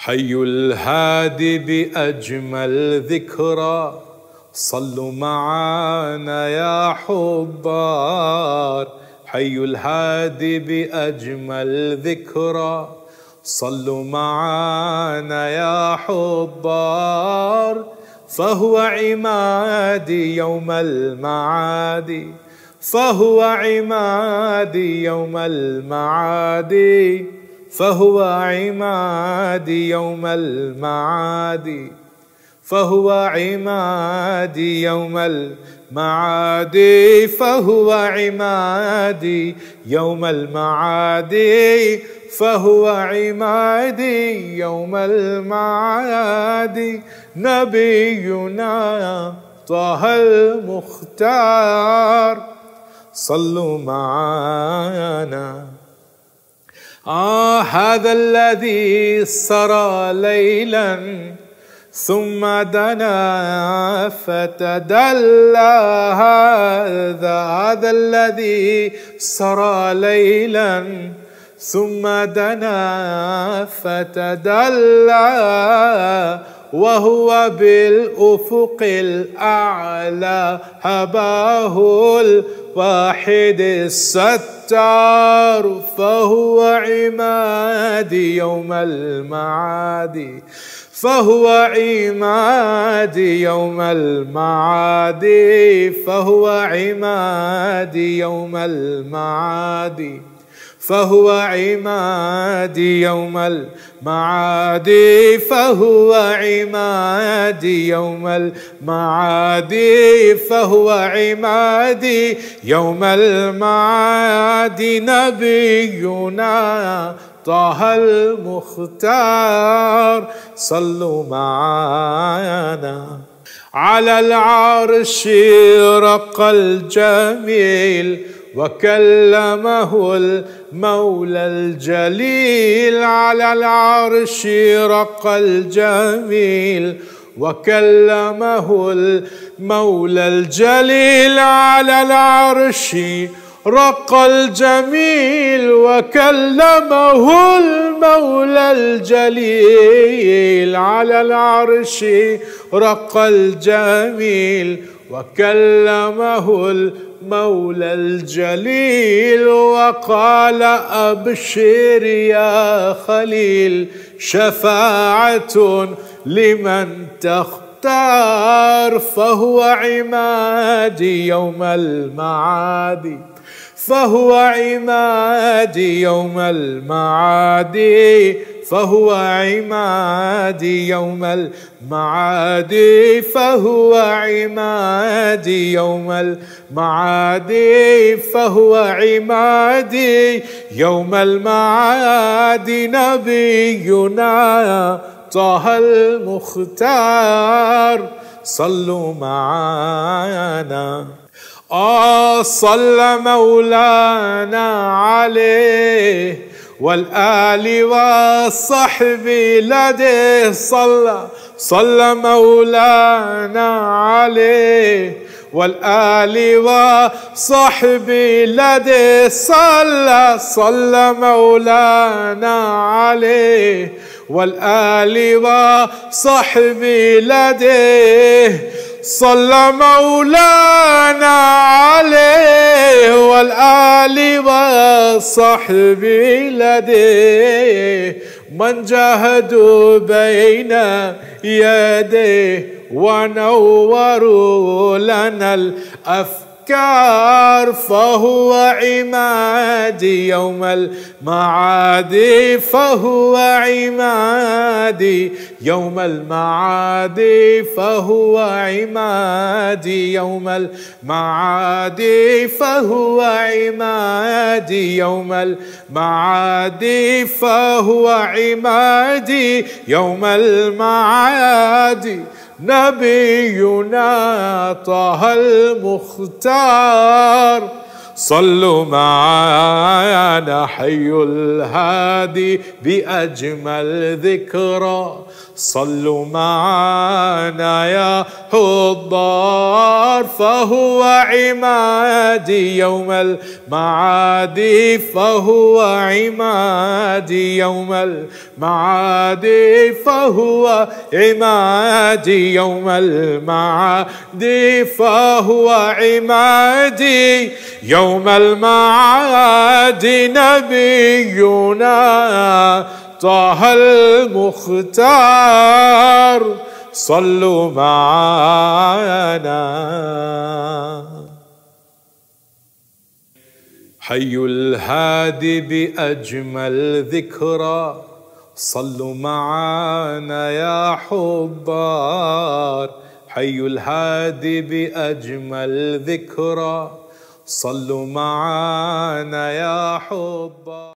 حي الهادي بأجمل ذكرى صلوا معانا يا حضار. حي الهادي بأجمل ذكرى صلوا معانا يا حضار. فهو عمادي يوم المعادي، فهو عمادي يوم المعادي، فهو عمادي يوم المعادي، فهو عمادي يوم المعادي، فهو عمادي يوم المعادي، فهو عمادي يوم المعادي. نبينا طه المختار صلوا معانا. هذا الذي سرى ليلا ثم دنا فتدلى. هذا الذي سرى ليلا ثم دنا فتدلى، وهو بالأفق الأعلى هباه الواحد الستار. فهو عمادي يوم المعادي، فهو عمادي يوم المعادي، فهو عمادي يوم المعادي، فهو عمادي يوم المعادي، فهو عمادي يوم المعادي، فهو عمادي يوم المعادي. نبينا طه المختار صلوا معانا. على العرش رق الجميل وكلمه المولى الجليل. على العرش رق الجميل وكلمه المولى الجليل. على العرش رق الجميل وكلمه المولى الجليل. على العرش رق الجميل وكلمه المولى الجليل. وقال أبشر يا خليل شفاعة لمن تختار. فهو عمادي يوم المعادي، فهو عمادي يوم المعادي، فهو عمادي يوم المعادي، فهو عمادي يوم المعادي، فهو عمادي يوم المعادي. نبينا طه المختار صلوا معانا. صلى مولانا عليه والآل والصحب لديه. صلى مولانا عليه والآل والصحب لديه. صلى مولانا عليه والآل والصحب لديه. صلى مولانا عليه والآل والصحب لديه. من جاهدوا بين يديه ونوروا لنا الأفكار. فهو عمادي يوم المعادي، فهو عمادي يوم المعادي، فهو عمادي يوم المعادي، فهو عمادي يوم المعادي، فهو عمادي يوم المعادي. نبينا طه المختار صلوا معانا. حي الهادي بأجمل ذكرى صلوا معانا يا حضار. فهو عمادي يوم المعاد فهو عمادي يوم المعاد فهو عمادي يوم المعاد فهو عمادي يوم المعاد نبينا طه المختار صلوا معنا. حي الهادي بأجمل ذكرى صلوا معنا يا حضار. حي الهادي بأجمل ذكرى صلوا معنا يا حضار.